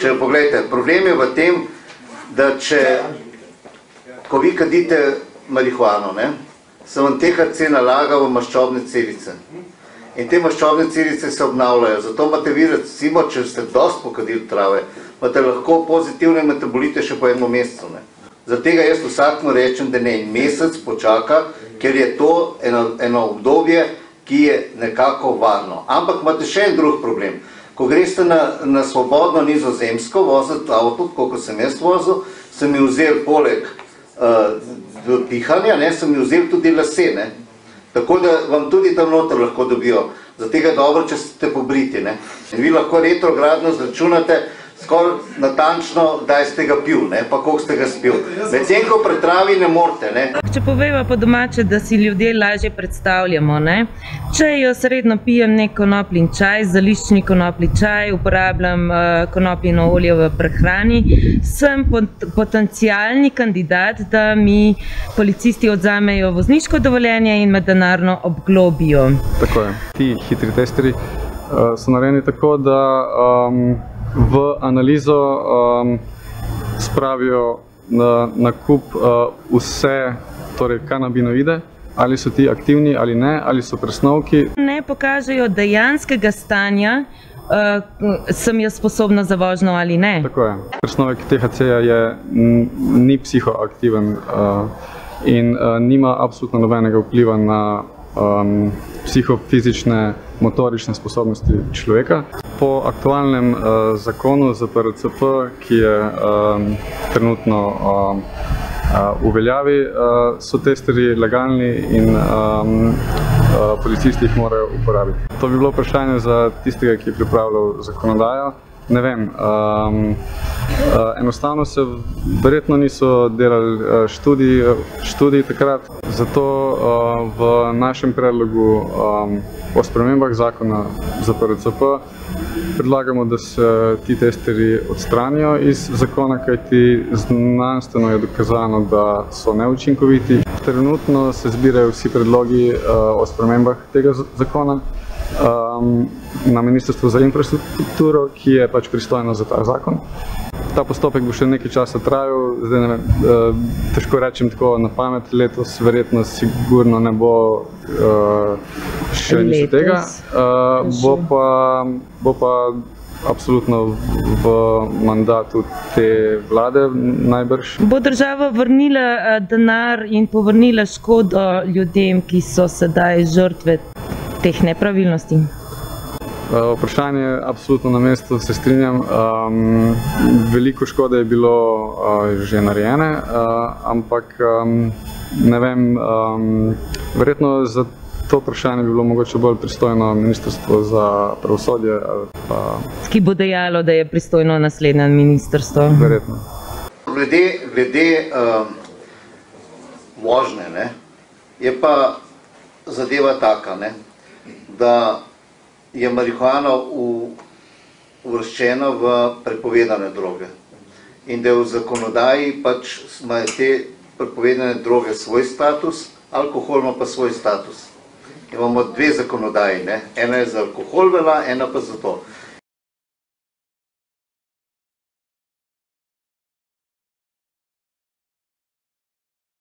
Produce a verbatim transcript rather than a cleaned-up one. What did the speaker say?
Če pogledajte, problem je v tem, da če, ko vi kadite marihuano, ne, se vam T H C nalaga v maščobne celice. In te maščobne celice se obnavljajo. Zato imate vi, recimo, če ste dosti pokadili trave, imate lahko pozitivne metabolite še po enem mesecu. Ne. Zato jaz vsakmu rečem, da ne en mesec počaka, ker je to eno, eno obdobje, ki je nekako varno. Ampak imate še en drug problem. Ko greste na, na svobodno Nizozemsko voziti avto, koliko sem jaz vozil, sem mi vzel poleg uh, pihanja, ne, sem mi vzel tudi lase. Ne. Tako da vam tudi tam noter lahko dobijo. Zato je dobro, če ste pobriti. Ne. In vi lahko retrogradno zračunate skoraj natančno, kdaj ste ga pil, ne, pa koliko ste ga spil. Medtem, ko pri travi ne morete. Ne. Če poveva po domače, da si ljudje lažje predstavljamo, ne? Če jo sredno pijem nek konopljin čaj, zališčni konopljin čaj, uporabljam uh, konopljino olje v prehrani, sem pot potencialni kandidat, da mi policisti odzamejo vozniško dovoljenje in me denarno obglobijo. Tako je. Ti hitri testeri uh, so narejeni tako, da um, v analizo um, spravijo na, na kup uh, vse torej kanabinoide, ali so ti aktivni ali ne, ali so presnovki. Ne pokažejo dejanskega stanja, uh, sem jaz sposobna za vožnjo ali ne. Tako je. Presnovek T H C-ja je ni psihoaktiven uh, in uh, nima absolutno nobenega vpliva na um, psihofizične, motorične sposobnosti človeka. Po aktualnem uh, zakonu Z P R C P, ki je um, trenutno um, uh, v veljavi, uh, so testerji legalni in um, uh, policisti jih morajo uporabiti. To bi bilo vprašanje za tistega, ki je pripravljal zakonodajo. Ne vem, um, uh, enostavno se verjetno niso delali uh, študij, študij takrat, zato uh, v našem predlogu um, o spremembah zakona Z P R C P predlagamo, da se ti testerji odstranijo iz zakona, kajti znanstveno je dokazano, da so neučinkoviti. Trenutno se zbirajo vsi predlogi uh, o spremembah tega zakona um, na Ministrstvu za infrastrukturo, ki je pač pristojno za ta zakon. Ta postopek bo še nekaj časa trajal, zdaj ne vem, uh, težko rečem tako na pamet, letos verjetno sigurno ne bo uh, še nič tega, uh, bo pa, bo pa absolutno v mandatu te vlade najbrž. Bo država vrnila denar in povrnila škodo ljudem, ki so sedaj žrtve teh nepravilnosti? Vprašanje je absolutno na mestu, se strinjam. Um, veliko škode je bilo uh, že narejene, uh, ampak um, ne vem, um, verjetno za to vprašanje bi bilo mogoče bolj pristojno Ministrstvo za pravosodje. Pa... Ki bo dejalo, da je pristojno naslednje ministrstvo? Verjetno. Glede, glede um, vožnje, ne, je pa zadeva taka, ne, da je marihuana uvrščena v prepovedane droge. In da je v zakonodaji pač imajo te prepovedane droge svoj status, alkohol ima pa svoj status. Imamo dve zakonodaji, ne? Ena je za alkohol vela, ena pa za to.